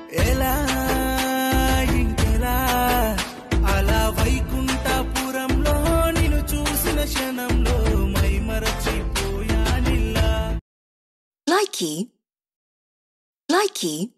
ఎలా ఇంకెలా అలా వైకుంఠపురంలో నిన్ను చూసిన క్షణంలో మై మరచిపోయానిలా. Likey.